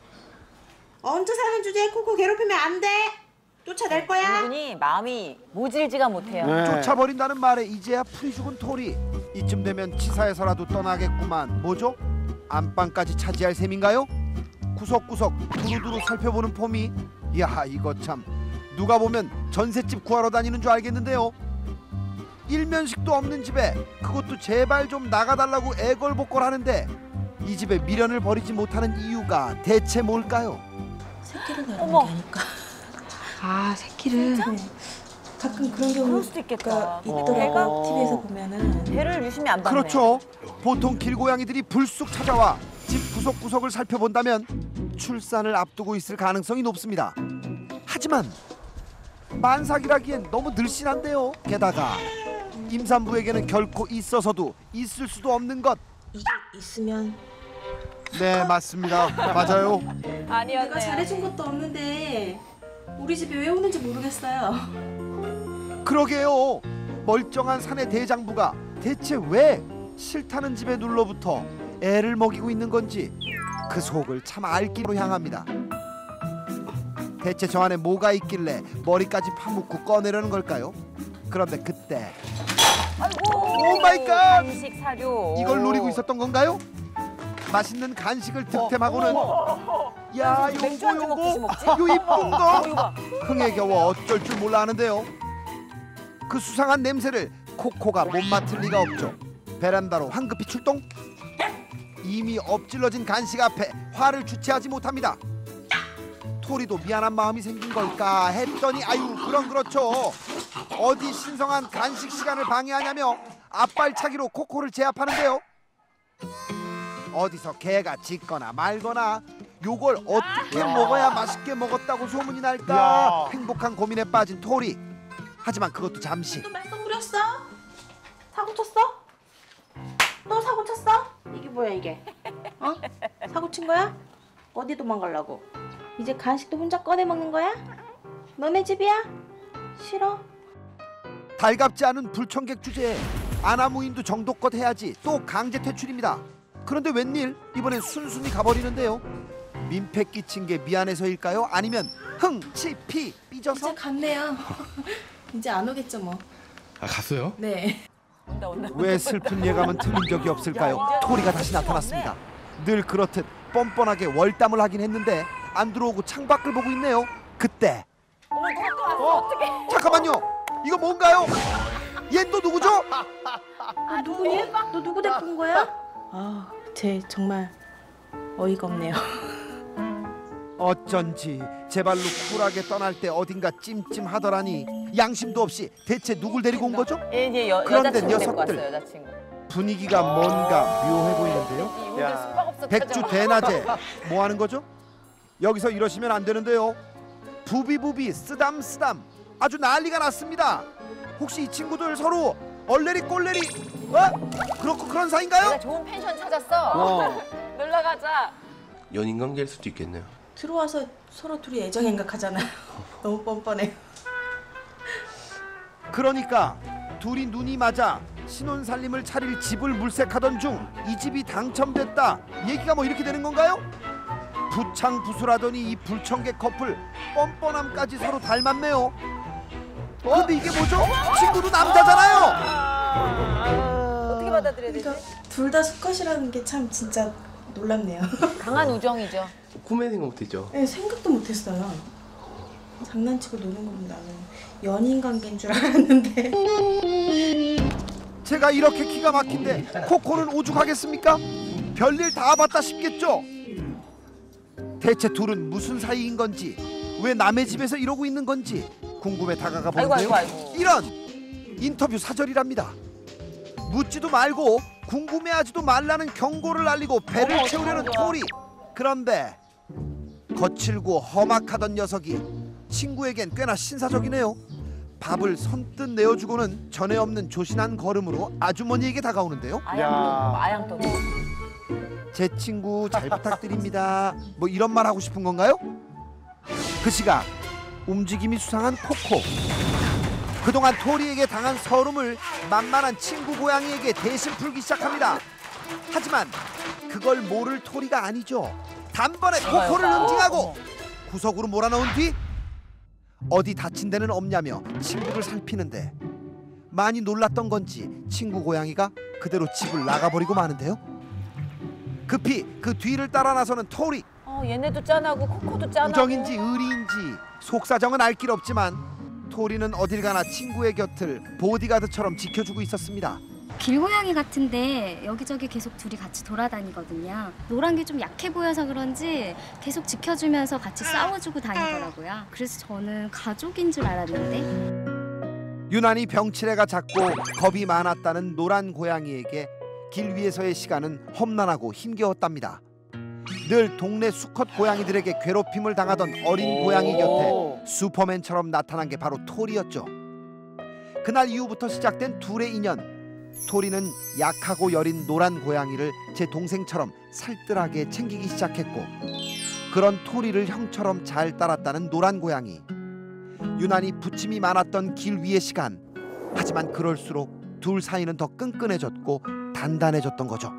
언제 사는 주제에 코코 괴롭히면 안 돼. 쫓아낼 거야. 이분이 마음이 모질지가 못해요. 쫓아버린다는 말에 이제야 풀이 죽은 토리. 이쯤 되면 치사해서라도 떠나겠구만. 뭐죠? 안방까지 차지할 셈인가요? 구석구석 두루두루 살펴보는 폼이. 야, 이거 참 누가 보면 전셋집 구하러 다니는 줄 알겠는데요. 일면식도 없는 집에 그것도 제발 좀 나가달라고 애걸복걸하는데 이 집에 미련을 버리지 못하는 이유가 대체 뭘까요? 새끼를 낳는 게 아닐까. 아, 새끼를. 가끔 그런 경우가 그럴 수도 있겠다. 있더라고. TV에서 보면은. 배를 유심히 안 받네. 그렇죠. 보통 길고양이들이 불쑥 찾아와 집 구석구석을 살펴본다면 출산을 앞두고 있을 가능성이 높습니다. 하지만 만삭이라기엔 너무 늘씬한데요. 게다가 임산부에게는 결코 있어서도 있을 수도 없는 것. 이게 있으면. 네, 맞습니다. 맞아요. 아니었네요. 내가 잘해준 것도 없는데 우리 집에 왜 오는지 모르겠어요. 그러게요. 멀쩡한 사내 대장부가 대체 왜 싫다는 집에 눌러붙어 애를 먹이고 있는 건지 그 속을 참 알기로 향합니다. 대체 저 안에 뭐가 있길래 머리까지 파묻고 꺼내려는 걸까요? 그런데 그때 아이고. 오 마이 갓! 간식 사료. 이걸 노리고 있었던 건가요? 맛있는 간식을 득템하고는 야 맥주 요거 한잔 먹듯이 먹지? 요 이쁜 거 이거 봐. 흥에 겨워 어쩔 줄 몰라 하는데요. 그 수상한 냄새를 코코가 못 맡을 리가 없죠. 베란다로 황급히 출동. 이미 엎질러진 간식 앞에 화를 주체하지 못합니다. 토리도 미안한 마음이 생긴 걸까 했더니 아유 그렇죠. 어디 신성한 간식 시간을 방해하냐며 앞발차기로 코코를 제압하는데요. 어디서 개가 짖거나 말거나 요걸 어떻게 먹어야 맛있게 먹었다고 소문이 날까 행복한 고민에 빠진 토리. 하지만 그것도 잠시. 또 말썽 부렸어? 사고 쳤어? 또 사고 쳤어? 이게 뭐야 이게? 어? 사고 친 거야? 어디 도망가려고? 이제 간식도 혼자 꺼내 먹는 거야? 너네 집이야? 싫어? 달갑지 않은 불청객 주제에 아나무인도 정도껏 해야지 또 강제 퇴출입니다. 그런데 웬일 이번엔 순순히 가버리는데요. 민폐 끼친 게 미안해서일까요? 아니면 흥치피 삐져서? 이제 갔네요. 이제 안 오겠죠 뭐. 아 갔어요? 네. 왜 슬픈 예감은 틀린 적이 없을까요? 토리가 다시 나타났습니다. 늘 그렇듯 뻔뻔하게 월담을 하긴 했는데 안 들어오고 창밖을 보고 있네요. 그때 어머 누가 또 왔어? 어떡해? 잠깐만요. 이거 뭔가요? 얜 또 누구죠? 누구니? 너 누구 데리고 온 거야? 아, 쟤 정말 어이가 없네요. 어쩐지 제 발로 쿨하게 떠날 때 어딘가 찜찜하더라니. 양심도 없이 대체 누굴 데리고 온 거죠? 얘 그런데 여자친구 데리고 왔어요, 녀석들 여자친구. 분위기가 뭔가 묘해 보이는데요. 오늘 숙박업소 백주 찾아와. 대낮에 뭐 하는 거죠? 여기서 이러시면 안 되는데요. 부비부비 쓰담쓰담 아주 난리가 났습니다. 혹시 이 친구들 서로 얼레리 꼴레리 그렇고 그런 사이인가요? 내가 좋은 펜션 찾았어. 놀러 가자. 연인 관계일 수도 있겠네요. 들어와서 서로 둘이 애정 행각하잖아요. 너무 뻔뻔해. 그러니까 둘이 눈이 맞아 신혼살림을 차릴 집을 물색하던 중 이 집이 당첨됐다 얘기가 뭐 이렇게 되는 건가요? 부창부수라더니 이 불청객 커플 뻔뻔함까지 서로 닮았네요. 근데 이게 뭐죠? 친구도 남자잖아요. 어떻게 받아들여야 되지? 둘 다 수컷이라는 게 참 진짜 놀랍네요. 강한 우정이죠. 꿈에 생각 못했죠? 네, 생각도 못했어요. 장난치고 노는 거 보면 나는 연인 관계인 줄 알았는데. 제가 이렇게 기가 막힌데 코코는 오죽하겠습니까? 별일 다 봤다 싶겠죠? 대체 둘은 무슨 사이인 건지 왜 남의 집에서 이러고 있는 건지 궁금해 다가가 보는데요. 아이고. 이런 인터뷰 사절이랍니다. 묻지도 말고 궁금해하지도 말라는 경고를 날리고 배를 채우려는 토리. 그런데 거칠고 험악하던 녀석이 친구에겐 꽤나 신사적이네요. 밥을 선뜻 내어주고는 전에 없는 조신한 걸음으로 아주머니에게 다가오는데요. 아양또. 제 친구 잘 부탁드립니다. 뭐 이런 말 하고 싶은 건가요? 그 시각 움직임이 수상한 코코. 그동안 토리에게 당한 서름을 만만한 친구 고양이에게 대신 풀기 시작합니다. 하지만 그걸 모를 토리가 아니죠. 단번에 코코를 응징하고 구석으로 몰아넣은 뒤 어디 다친 데는 없냐며 친구를 살피는데 많이 놀랐던 건지 친구 고양이가 그대로 집을 나가버리고 마는데요. 급히 그 뒤를 따라 나서는 토리. 얘네도 짠하고 코코도 짠하고. 우정인지 의리인지 속사정은 알 길 없지만 토리는 어딜 가나 친구의 곁을 보디가드처럼 지켜주고 있었습니다. 길고양이 같은데 여기저기 계속 둘이 같이 돌아다니거든요. 노란 게 좀 약해 보여서 그런지 계속 지켜주면서 같이 싸워주고 다니더라고요. 그래서 저는 가족인 줄 알았는데. 유난히 병치레가 작고 겁이 많았다는 노란 고양이에게 길 위에서의 시간은 험난하고 힘겨웠답니다. 늘 동네 수컷 고양이들에게 괴롭힘을 당하던 어린 고양이 곁에 슈퍼맨처럼 나타난 게 바로 토리였죠. 그날 이후부터 시작된 둘의 인연. 토리는 약하고 여린 노란 고양이를 제 동생처럼 살뜰하게 챙기기 시작했고 그런 토리를 형처럼 잘 따랐다는 노란 고양이. 유난히 부침이 많았던 길 위의 시간. 하지만 그럴수록 둘 사이는 더 끈끈해졌고 단단해졌던 거죠.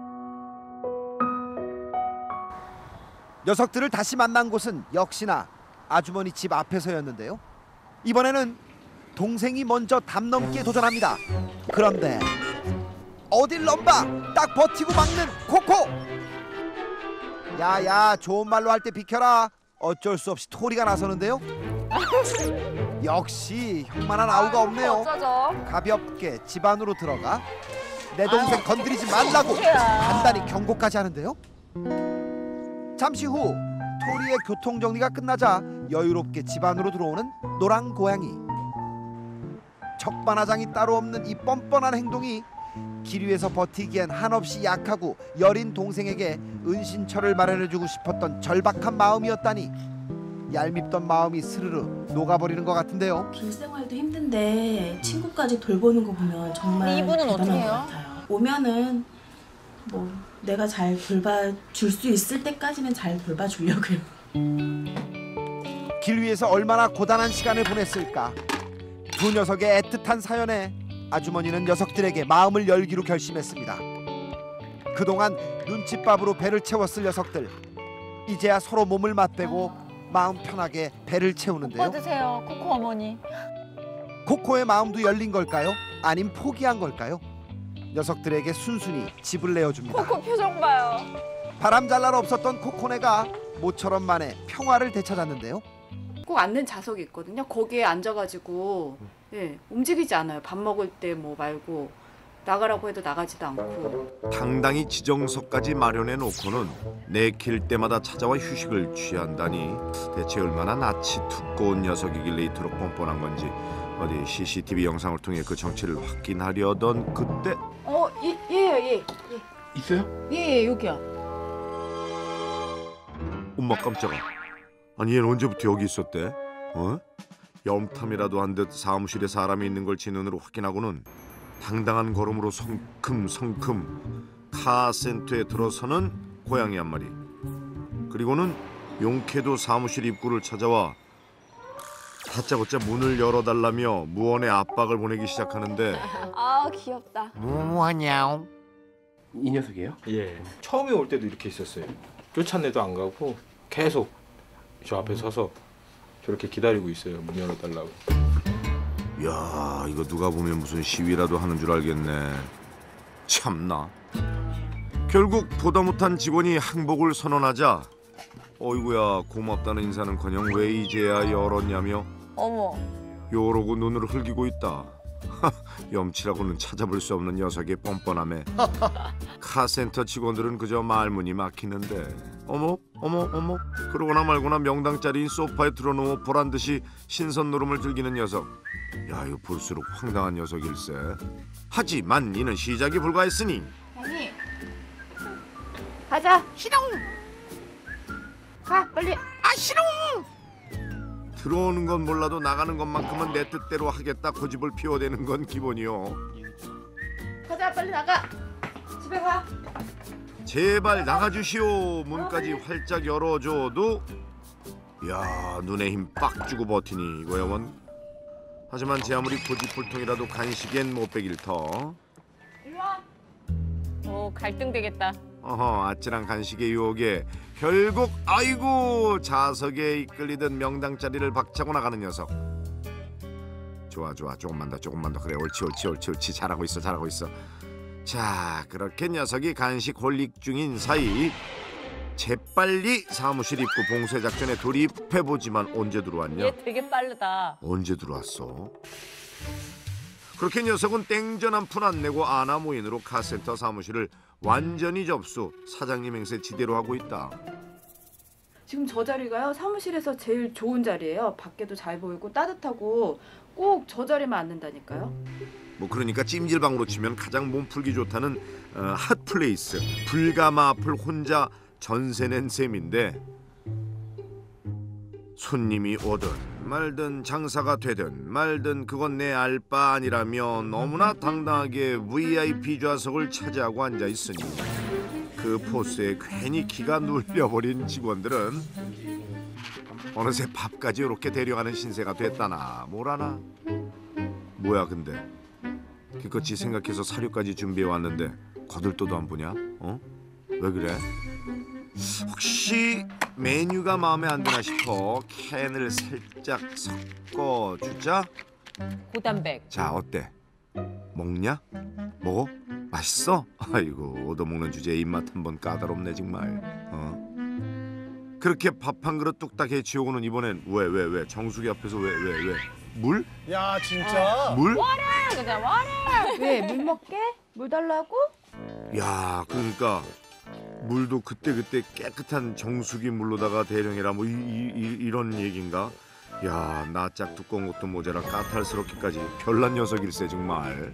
녀석들을 다시 만난 곳은 역시나 아주머니 집 앞에서였는데요. 이번에는 동생이 먼저 담 넘기에 도전합니다. 그런데 어딜 넘봐 딱 버티고 막는 코코. 야야, 좋은 말로 할 때 비켜라. 어쩔 수 없이 토리가 나서는데요. 역시 형만한 아우가 없네요. 어쩌죠? 가볍게 집 안으로 들어가 내 동생 건드리지 말라고 간단히 경고까지 하는데요. 잠시 후 토리의 교통 정리가 끝나자 여유롭게 집 안으로 들어오는 노랑 고양이. 적반하장이 따로 없는 이 뻔뻔한 행동이 길 위에서 버티기엔 한없이 약하고 여린 동생에게 은신처를 마련해주고 싶었던 절박한 마음이었다니, 얄밉던 마음이 스르르 녹아버리는 것 같은데요. 길 생활도 힘든데 친구까지 돌보는 거 보면 정말 이분은 어떻게 대단한 해요? 것 같아요. 오면은 뭐 내가 잘 돌봐줄 수 있을 때까지는 잘 돌봐주려고요. 길 위에서 얼마나 고단한 시간을 보냈을까. 두 녀석의 애틋한 사연에 아주머니는 녀석들에게 마음을 열기로 결심했습니다. 그동안 눈칫밥으로 배를 채웠을 녀석들, 이제야 서로 몸을 맞대고 마음 편하게 배를 채우는데요. 받으세요, 코코 어머니. 코코의 마음도 열린 걸까요? 아님 포기한 걸까요? 녀석들에게 순순히 집을 내어줍니다. 코코 표정 봐요. 바람 잘 날 없었던 코코네가 모처럼 만에 평화를 되찾았는데요. 꼭 앉는 좌석이 있거든요. 거기에 앉아가지고 움직이지 않아요. 밥 먹을 때 뭐 말고 나가라고 해도 나가지도 않고. 당당히 지정석까지 마련해 놓고는 내킬 때마다 찾아와 휴식을 취한다니, 대체 얼마나 낯이 두꺼운 녀석이길래 이토록 뻔뻔한 건지 어디 CCTV 영상을 통해 그 정체를 확인하려던 그때 얘요. 있어요? 예, 여기요. 엄마 깜짝아. 아니 얘는 언제부터 여기 있었대? 염탐이라도 한 듯 사무실에 사람이 있는 걸 제 눈으로 확인하고는 당당한 걸음으로 성큼성큼 카센터에 들어서는 고양이 한 마리. 그리고는 용케도 사무실 입구를 찾아와 다짜고짜 문을 열어달라며 무언의 압박을 보내기 시작하는데, 아, 귀엽다. 뭐하냐? 이 녀석이에요? 예. 처음에 올 때도 이렇게 있었어요. 쫓아내도 안 가고 계속 저 앞에 서서 저렇게 기다리고 있어요. 문 열어달라고. 야, 이거 누가 보면 무슨 시위라도 하는 줄 알겠네. 참나. 결국 보다 못한 직원이 항복을 선언하자 어이구야 고맙다는 인사는커녕 왜 이제야 열었냐며 어머. 요러고 눈을 흘기고 있다. 염치라고는 찾아볼 수 없는 녀석의 뻔뻔함에 카센터 직원들은 그저 말문이 막히는데, 어머 그러거나 말거나 명당짜리인 소파에 들어누워 보란듯이 신선 노름을 즐기는 녀석. 야, 이거 볼수록 황당한 녀석일세. 하지만 이는 시작이 불과했으니 아니, 가자. 싫어. 가 빨리. 싫어. 들어오는 건 몰라도 나가는 것만큼은 내 뜻대로 하겠다 고집을 피워대는 건 기본이요. 가자 빨리 나가. 집에 가. 제발 나가주시오. 문까지 활짝 열어줘도 야, 눈에 힘 빡 주고 버티니 이거야 원. 하지만 제 아무리 고집불통이라도 간식엔 못 빼길 터. 일로 와. 오, 갈등 되겠다. 아찔한 간식의 유혹에 결국 아이고 자석에 이끌리던 명당짜리를 박차고 나가는 녀석. 좋아 조금만 더 그래. 옳지 잘하고 있어. 자, 그렇게 녀석이 간식 홀릭 중인 사이 재빨리 사무실 입구 봉쇄 작전에 돌입해보지만 언제 들어왔냐? 얘 되게 빠르다. 언제 들어왔어? 그렇게 녀석은 땡전 한 푼 안 내고 아나무인으로 카센터 사무실을 완전히 접수, 사장님 행세 지대로 하고 있다. 지금 저 자리가요 사무실에서 제일 좋은 자리예요. 밖에도 잘 보이고 따뜻하고 꼭 저 자리만 앉는다니까요. 뭐 그러니까 찜질방으로 치면 가장 몸풀기 좋다는 핫플레이스, 불가마 앞을 혼자 전세 낸 셈인데, 손님이 오든 말든 장사가 되든 말든 그건 내 알 바 아니라며 너무나 당당하게 VIP 좌석을 차지하고 앉아있으니 그 포스에 괜히 기가 눌려버린 직원들은 어느새 밥까지 이렇게 데려가는 신세가 됐다나 뭐라나. 뭐야 근데 기껏이 생각해서 사료까지 준비해왔는데 거들떠도 안 보냐? 왜 그래? 혹시 메뉴가 마음에 안 드나 싶어 캔을 살짝 섞어주자. 고단백. 자, 어때? 먹냐? 먹어? 맛있어? 아이고 얻어먹는 주제에 입맛 한번 까다롭네 정말. 그렇게 밥 한 그릇 뚝딱 해치우고는 이번엔 왜 정수기 앞에서 왜 물? 야 진짜? 물? 와라 그냥 와라. 왜 물 먹게? 물 달라고? 야 그러니까 물도 그때 깨끗한 정수기 물로다가 대령해라 뭐 이런 얘긴가? 야 낯짝 두꺼운 것도 모자라 까탈스럽기까지 별난 녀석일세 정말.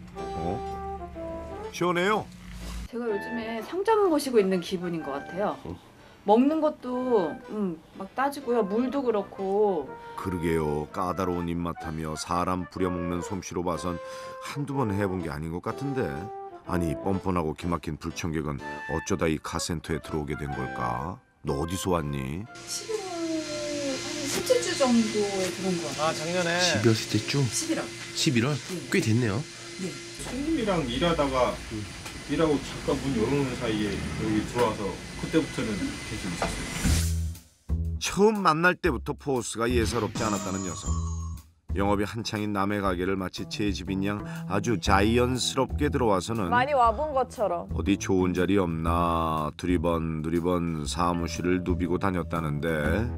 시원해요? 제가 요즘에 상점 모시고 있는 기분인 것 같아요. 먹는 것도 막 따지고요. 물도 그렇고. 그러게요. 까다로운 입맛하며 사람 부려먹는 솜씨로 봐선 한두 번 해본 게 아닌 것 같은데. 아니 뻔뻔하고 기막힌 불청객은 어쩌다 이 카센터에 들어오게 된 걸까? 너 어디서 왔니? 11월 한 셋째 주 정도에 들어온 것 같아요. 아 작년에. 12월 때 주? 11월. 11월? 꽤 됐네요. 네. 손님이랑 일하다가 일하고 잠깐 문 열어놓는 사이에 여기 들어와서 그때부터는 계속 있었어요. 처음 만날 때부터 포스가 예사롭지 않았다는 녀석. 영업이 한창인 남의 가게를 마치 제 집인 양 아주 자연스럽게 들어와서는 많이 와본 것처럼. 어디 좋은 자리 없나 두리번 사무실을 누비고 다녔다는데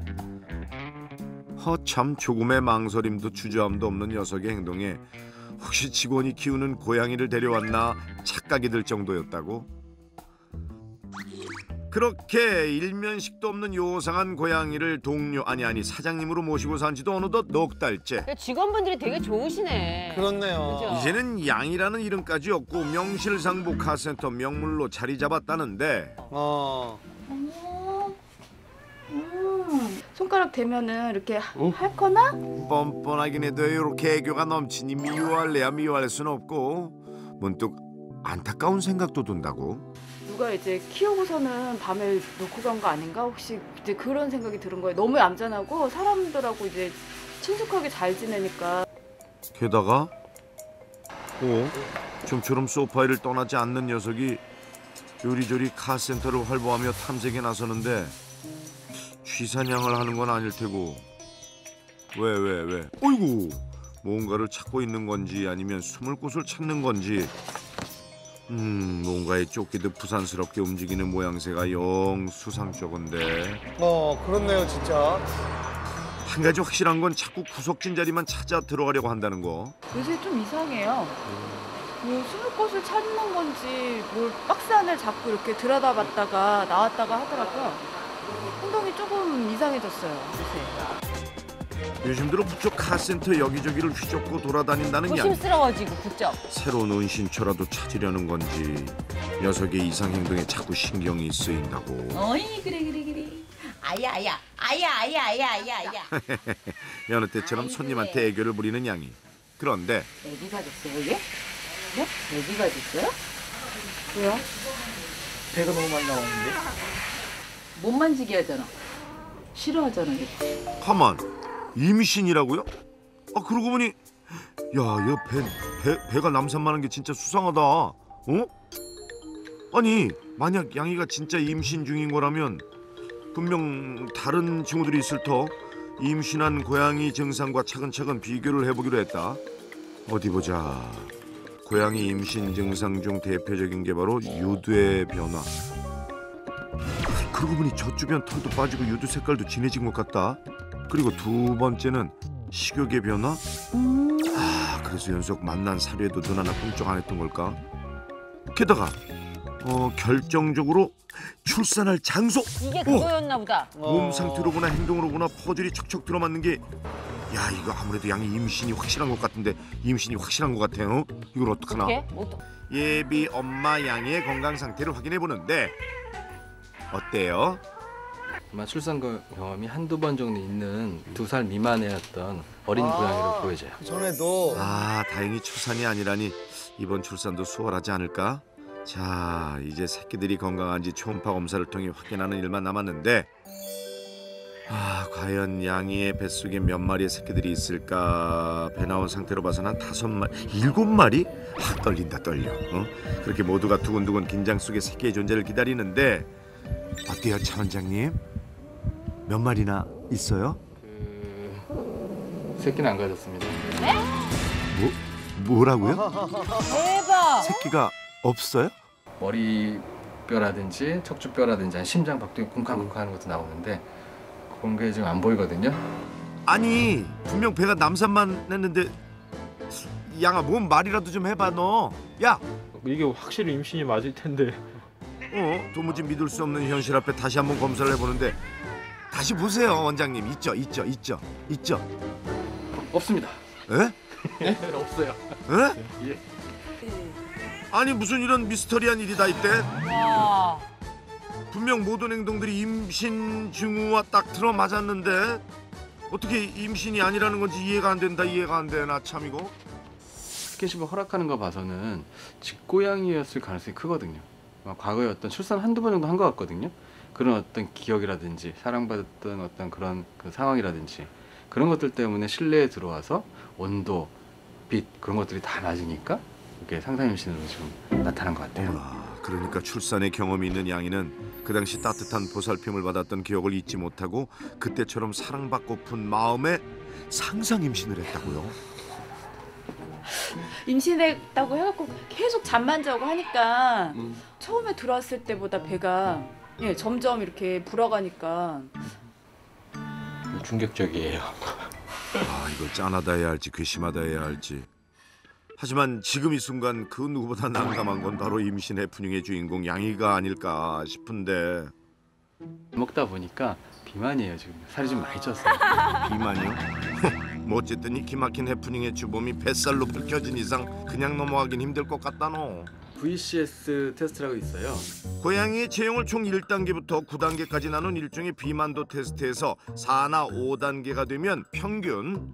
허참 조금의 망설임도 주저함도 없는 녀석의 행동에 혹시 직원이 키우는 고양이를 데려왔나 착각이 들 정도였다고? 그렇게 일면식도 없는 요상한 고양이를 동료 아니 사장님으로 모시고 산 지도 어느덧 넉 달째. 직원분들이 되게 좋으시네. 그렇네요. 그죠? 이제는 양이라는 이름까지 없고 명실상부 카센터 명물로 자리 잡았다는데 손가락 대면은 이렇게 핥거나? 뻔뻔하긴 해도 이렇게 애교가 넘치니 미워할래야 미워할 수는 없고 문득 안타까운 생각도 든다고. 누가 이제 키우고서는 밤에 놓고 간 거 아닌가? 혹시 이제 그런 생각이 들은 거예요. 너무 얌전하고 사람들하고 이제 친숙하게 잘 지내니까. 게다가 좀처럼 소파를 떠나지 않는 녀석이 요리조리 카센터를 활보하며 탐색에 나서는데 쥐사냥을 하는 건 아닐 테고 왜? 어이구 뭔가를 찾고 있는 건지 아니면 숨을 곳을 찾는 건지 뭔가에 쫓기듯 부산스럽게 움직이는 모양새가 영 수상쩍은데. 그렇네요 진짜. 한 가지 확실한 건 자꾸 구석진 자리만 찾아 들어가려고 한다는 거. 요새 좀 이상해요. 뭐 숨을 곳을 찾는 건지 뭘 박스 안을 자꾸 이렇게 들여다봤다가 나왔다가 하더라고요. 행동이 조금 이상해졌어요 요새. 요즘 들어 부쩍 카센터 여기저기를 휘젓고 돌아다닌다는 양. 조심스러워지고 부쩍. 새로운 은신처라도 찾으려는 건지 녀석의 이상 행동에 자꾸 신경이 쓰인다고. 어이 그래. 아야. 여느 때처럼 손님한테 애교를 부리는 양이. 그런데 애기가 됐어요 얘? 네? 애기가 됐어요? 왜요? 배가 너무 많이 나오는데? 못 만지게 하잖아. 싫어하잖아. 가만 임신이라고요? 아 그러고 보니 야 배가 남산만한 게 진짜 수상하다. 아니 만약 양이가 진짜 임신 중인 거라면 분명 다른 징후들이 있을 터. 임신한 고양이 증상과 차근차근 비교를 해보기로 했다. 어디 보자. 고양이 임신 증상 중 대표적인 게 바로 유두의 변화. 그러고 보니 젖 주변 털도 빠지고 유두 색깔도 진해진 것 같다. 그리고 두 번째는 식욕의 변화? 그래서 연속 만난 사료에도 눈 하나 끔쩍 안 했던 걸까? 게다가 결정적으로 출산할 장소! 이게 그거였나 보다. 몸 상태로구나 행동으로구나 퍼즐이 척척 들어맞는 게 야 이거 아무래도 양이 임신이 확실한 것 같은데 임신이 확실한 것 같아요. 이걸 어떡하나? 예비 엄마 양의 건강 상태를 확인해 보는데 어때요? 아마 출산 경험이 한두 번 정도 있는 2살 미만의 어떤 어린 고양이로 보여져요. 전에도 다행히 출산이 아니라니 이번 출산도 수월하지 않을까? 자 이제 새끼들이 건강한지 초음파 검사를 통해 확인하는 일만 남았는데 과연 양이의 뱃속에 몇 마리의 새끼들이 있을까? 배 나온 상태로 봐서는 한 5마리, 7마리? 떨린다 떨려. 그렇게 모두가 두근두근 긴장 속에 새끼의 존재를 기다리는데 어때요 차 원장님? 몇 마리나 있어요? 새끼는 안 가졌습니다. 뭐라고요? 대박. 새끼가 없어요? 머리뼈라든지 척추뼈라든지 심장 박동이 쿵쾅쿵쾅 하는 것도 나오는데 그런 게 지금 안 보이거든요. 아니 분명 배가 남산만 했는데 양아 뭔 말이라도 좀 해봐 너. 야 이게 확실히 임신이 맞을 텐데. 도무지 믿을 수 없는 현실 앞에 다시 한번 검사를 해보는데 다시 보세요 원장님. 있죠. 없습니다. 에? 네? 없어요. 에? 예. 아니 무슨 이런 미스터리한 일이 다 있대? 와. 분명 모든 행동들이 임신 징후와 딱 들어맞았는데 어떻게 임신이 아니라는 건지 이해가 안 된다. 이해가 안 돼. 나 참 이거. 스킨십을 허락하는 거 봐서는 직고양이였을 가능성이 크거든요. 과거에 어떤 출산 한두 번 정도 한 것 같거든요. 그런 어떤 기억이라든지 사랑받았던 어떤 그런 그 상황이라든지 그런 것들 때문에 실내에 들어와서 온도, 빛 그런 것들이 다 맞으니까 이렇게 상상 임신으로 지금 나타난 것 같아요. 그러니까 출산의 경험이 있는 양이는 그 당시 따뜻한 보살핌을 받았던 기억을 잊지 못하고 그때처럼 사랑받고픈 마음에 상상 임신을 했다고요? 임신했다고 해갖고 계속 잠만 자고 하니까 처음에 들어왔을 때보다 배가 점점 이렇게 불어가니까 충격적이에요. 이걸 짠하다 해야 할지 괘씸하다 해야 할지. 하지만 지금 이 순간 그 누구보다 난감한 건 바로 임신 해프닝의 주인공 양이가 아닐까 싶은데. 먹다 보니까 비만이에요. 지금 살이 좀 많이 쪘어요. 비만이요? 뭐 어쨌든 이 기막힌 해프닝의 주범이 뱃살로 밝혀진 이상 그냥 넘어가긴 힘들 것 같다 너. VCS 테스트라고 있어요. 고양이의 체형을 총 1단계부터 9단계까지 나눈 일종의 비만도 테스트에서 4나 5단계가 되면 평균.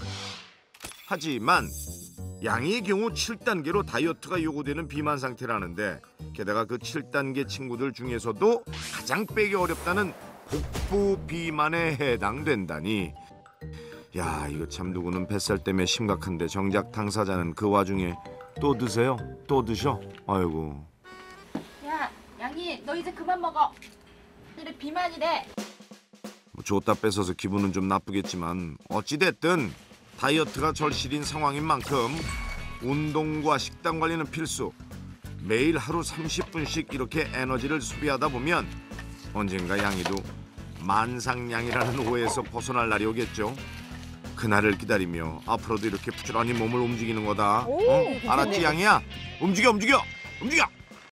하지만 양이의 경우 7단계로 다이어트가 요구되는 비만 상태라는데 게다가 그 7단계 친구들 중에서도 가장 빼기 어렵다는 복부 비만에 해당된다니. 야 이거 참 누구는 뱃살 때문에 심각한데 정작 당사자는 그 와중에 또 드세요? 또 드셔? 아이고. 야, 양이 너 이제 그만 먹어. 이래 비만이래. 뭐 줬다 뺏어서 기분은 좀 나쁘겠지만 어찌됐든 다이어트가 절실인 상황인 만큼 운동과 식단 관리는 필수. 매일 하루 30분씩 이렇게 에너지를 소비하다 보면 언젠가 양이도 만상양이라는 오해에서 벗어날 날이 오겠죠. 그날을 기다리며 앞으로도 이렇게 부지런히 몸을 움직이는 거다. 알았지 양이야? 움직여!